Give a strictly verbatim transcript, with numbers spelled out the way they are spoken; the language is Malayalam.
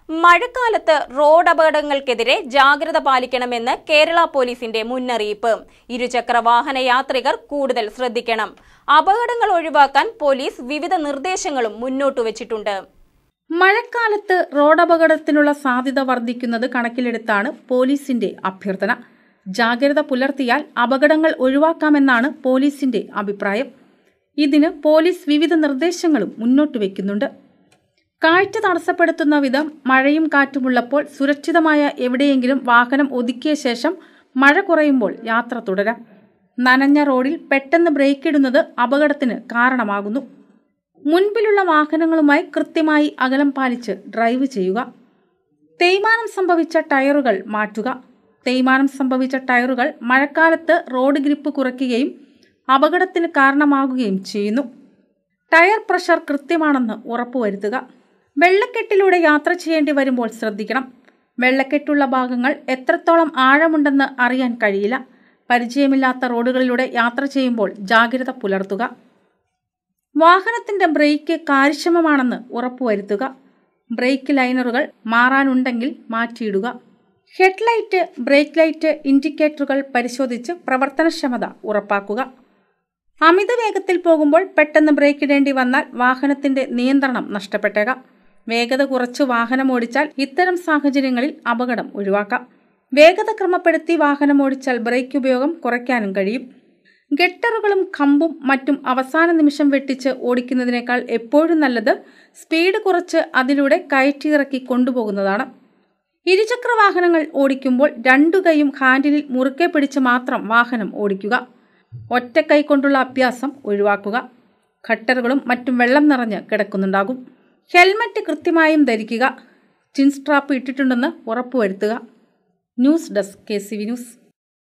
മഴക്കാലത്ത് റോഡ് അപകടങ്ങൾക്കെതിരെ ജാഗ്രത പാലിക്കണമെന്ന് കേരള പോലീസിന്റെ മുന്നറിയിപ്പ്. ഇരുചക്ര വാഹന യാത്രികർ കൂടുതൽ ശ്രദ്ധിക്കണം. അപകടങ്ങൾ ഒഴിവാക്കാൻ പോലീസ് വിവിധ നിർദ്ദേശങ്ങളും മുന്നോട്ട് വച്ചിട്ടുണ്ട്. മഴക്കാലത്ത് റോഡ് അപകടത്തിനുള്ള സാധ്യത വർദ്ധിക്കുന്നത് കണക്കിലെടുത്താണ് പോലീസിന്റെ അഭ്യർത്ഥന. ജാഗ്രത പുലർത്തിയാൽ അപകടങ്ങൾ ഒഴിവാക്കാമെന്നാണ് പോലീസിന്റെ അഭിപ്രായം. ഇതിന് പോലീസ് വിവിധ നിർദ്ദേശങ്ങളും മുന്നോട്ട് വയ്ക്കുന്നുണ്ട്. കാഴ്ച തടസ്സപ്പെടുത്തുന്ന വിധം മഴയും കാറ്റുമുള്ളപ്പോൾ സുരക്ഷിതമായ എവിടെയെങ്കിലും വാഹനം ഒതുക്കിയ ശേഷം മഴ കുറയുമ്പോൾ യാത്ര തുടരാം. നനഞ്ഞ റോഡിൽ പെട്ടെന്ന് ബ്രേക്ക് ഇടുന്നത് അപകടത്തിന് കാരണമാകുന്നു. മുൻപിലുള്ള വാഹനങ്ങളുമായി കൃത്യമായി അകലം പാലിച്ച് ഡ്രൈവ് ചെയ്യുക. തേയ്മാനം സംഭവിച്ച ടയറുകൾ മാറ്റുക. തേയ്മാനം സംഭവിച്ച ടയറുകൾ മഴക്കാലത്ത് റോഡ് ഗ്രിപ്പ് കുറയ്ക്കുകയും അപകടത്തിന് കാരണമാകുകയും ചെയ്യുന്നു. ടയർ പ്രഷർ കൃത്യമാണെന്ന് ഉറപ്പുവരുത്തുക. വെള്ളക്കെട്ടിലൂടെ യാത്ര ചെയ്യേണ്ടി വരുമ്പോൾ ശ്രദ്ധിക്കണം. വെള്ളക്കെട്ടുള്ള ഭാഗങ്ങൾ എത്രത്തോളം ആഴമുണ്ടെന്ന് അറിയാൻ കഴിയില്ല. പരിചയമില്ലാത്ത റോഡുകളിലൂടെ യാത്ര ചെയ്യുമ്പോൾ ജാഗ്രത പുലർത്തുക. വാഹനത്തിന്റെ ബ്രേക്ക് കാര്യക്ഷമമാണെന്ന് ഉറപ്പുവരുത്തുക. ബ്രേക്ക് ലൈനറുകൾ മാറാനുണ്ടെങ്കിൽ മാറ്റിയിടുക. ഹെഡ്ലൈറ്റ്, ബ്രേക്ക് ലൈറ്റ്, ഇൻഡിക്കേറ്ററുകൾ പരിശോധിച്ച് പ്രവർത്തനക്ഷമത ഉറപ്പാക്കുക. അമിത വേഗത്തിൽ പോകുമ്പോൾ പെട്ടെന്ന് ബ്രേക്ക് ഇടേണ്ടി വന്നാൽ വാഹനത്തിന്റെ നിയന്ത്രണം നഷ്ടപ്പെട്ടേക്കാം. വേഗത കുറച്ച് വാഹനം ഓടിച്ചാൽ ഇത്തരം സാഹചര്യങ്ങളിൽ അപകടം ഒഴിവാക്കാം. വേഗത ക്രമപ്പെടുത്തി വാഹനം ഓടിച്ചാൽ ബ്രേക്ക് ഉപയോഗം കുറയ്ക്കാനും കഴിയും. ഗട്ടറുകളും കമ്പും മറ്റും അവസാന നിമിഷം വെട്ടിച്ച് ഓടിക്കുന്നതിനേക്കാൾ എപ്പോഴും നല്ലത് സ്പീഡ് കുറച്ച് അതിലൂടെ കയറ്റിയിറക്കി കൊണ്ടുപോകുന്നതാണ്. ഇരുചക്ര വാഹനങ്ങൾ ഓടിക്കുമ്പോൾ രണ്ടു കൈയും ഹാൻഡിലിൽ മുറുക്കെ പിടിച്ച് മാത്രം വാഹനം ഓടിക്കുക. ഒറ്റക്കൈ കൊണ്ടുള്ള അഭ്യാസം ഒഴിവാക്കുക. ഖട്ടറുകളും മറ്റും വെള്ളം നിറഞ്ഞ് കിടക്കുന്നുണ്ടാകും. ഹെൽമറ്റ് കൃത്യമായും ധരിക്കുക. ചിൻ സ്ട്രാപ്പ് ഇട്ടിട്ടുണ്ടെന്ന് ഉറപ്പുവരുത്തുക. News desk K C V news.